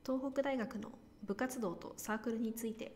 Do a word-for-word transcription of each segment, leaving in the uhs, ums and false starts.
東北大学の部活動とサークルについて。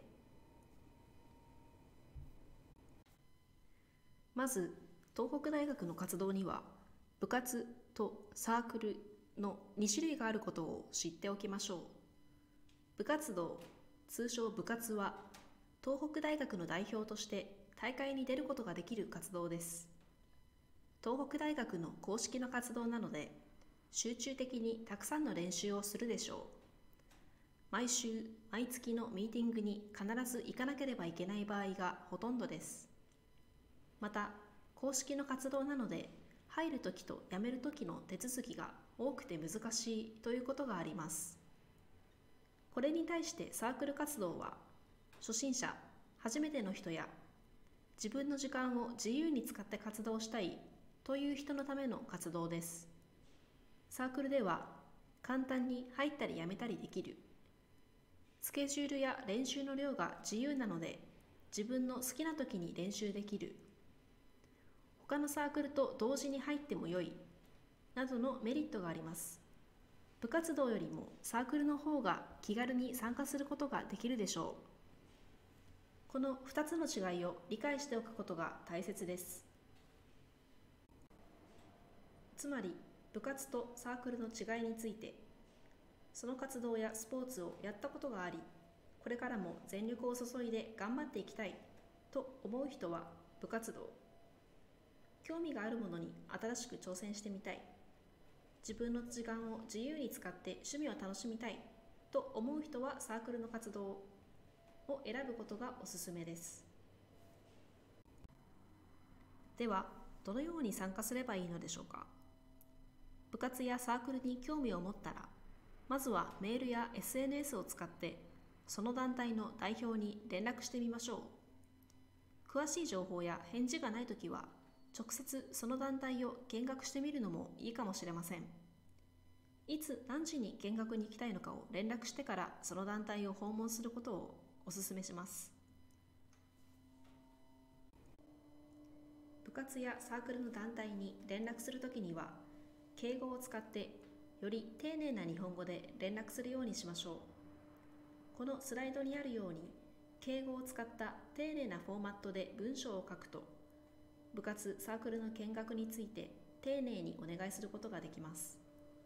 まず、東北大学の活動には部活とサークルのに種類があることを知っておきましょう。部活動、通称部活は、東北大学の代表として大会に出ることができる活動です。東北大学の公式の活動なので、集中的にたくさんの練習をするでしょう。毎週、毎月のミーティングに必ず行かなければいけない場合がほとんどです。また、公式の活動なので、入るときと辞めるときの手続きが多くて難しいということがあります。これに対してサークル活動は、初心者、初めての人や、自分の時間を自由に使って活動したいという人のための活動です。サークルでは、簡単に入ったり辞めたりできる。スケジュールや練習の量が自由なので、自分の好きな時に練習できる。他のサークルと同時に入ってもよい、などのメリットがあります。部活動よりもサークルの方が気軽に参加することができるでしょう。このふたつの違いを理解しておくことが大切です。つまり、部活とサークルの違いについて、その活動やスポーツをやったことがあり、これからも全力を注いで頑張っていきたいと思う人は部活動、興味があるものに新しく挑戦してみたい、自分の時間を自由に使って趣味を楽しみたいと思う人はサークルの活動を選ぶことがおすすめです。では、どのように参加すればいいのでしょうか。部活やサークルに興味を持ったら、まずはメールや エスエヌエス を使ってその団体の代表に連絡してみましょう。詳しい情報や返事がないときは、直接その団体を見学してみるのもいいかもしれません。いつ何時に見学に行きたいのかを連絡してからその団体を訪問することをお勧めします。部活やサークルの団体に連絡するときには、敬語を使ってより丁寧な日本語で連絡するようにしましょう。このスライドにあるように、敬語を使った丁寧なフォーマットで文章を書くと、部活・サークルの見学について丁寧にお願いすることができます。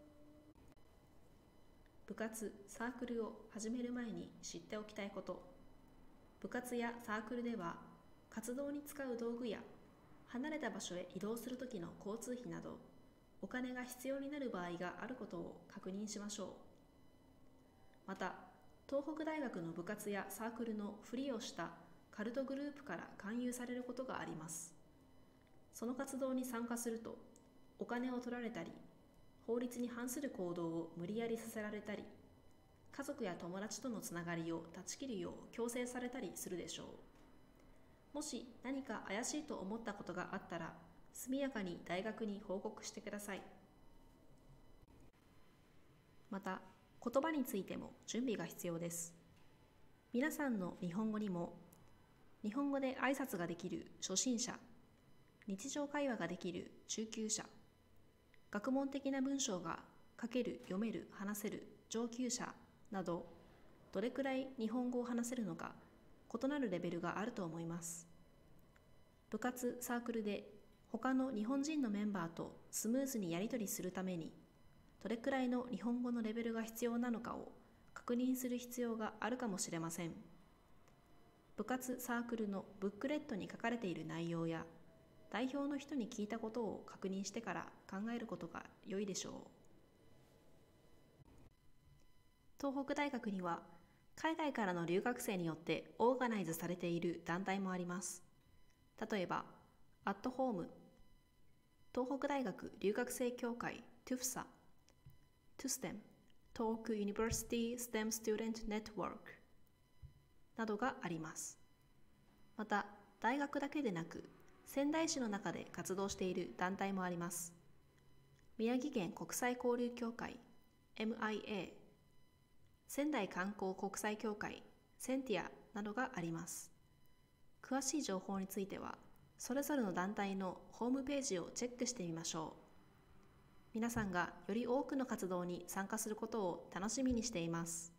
部活・サークルを始める前に知っておきたいこと。部活やサークルでは、活動に使う道具や離れた場所へ移動するときの交通費など、お金が必要になる場合があることを確認しましょう。また、東北大学の部活やサークルのふりをしたカルトグループから勧誘されることがあります。その活動に参加すると、お金を取られたり、法律に反する行動を無理やりさせられたり、家族や友達とのつながりを断ち切るよう強制されたりするでしょう。もし何か怪しいと思ったことがあったら、速やかに大学に報告してください。また、言葉についても準備が必要です。皆さんの日本語にも、日本語で挨拶ができる初心者、日常会話ができる中級者、学問的な文章が書ける、読める、話せる上級者など、どれくらい日本語を話せるのか、異なるレベルがあると思います。部活・サークルで他の日本人のメンバーとスムーズにやり取りするために、どれくらいの日本語のレベルが必要なのかを確認する必要があるかもしれません。部活・サークルのブックレットに書かれている内容や、代表の人に聞いたことを確認してから考えることが良いでしょう。東北大学には、海外からの留学生によってオーガナイズされている団体もあります。例えば、アットホーム、東北大学留学生協会 トゥフサ、トゥステム、東北ユニバーシティステムスチューデントネットワークなどがあります。また、大学だけでなく、仙台市の中で活動している団体もあります。宮城県国際交流協会 エムアイエー、仙台観光国際協会センティアなどがあります。詳しい情報については、それぞれの団体のホームページをチェックしてみましょう。 皆さんがより多くの活動に参加することを楽しみにしています。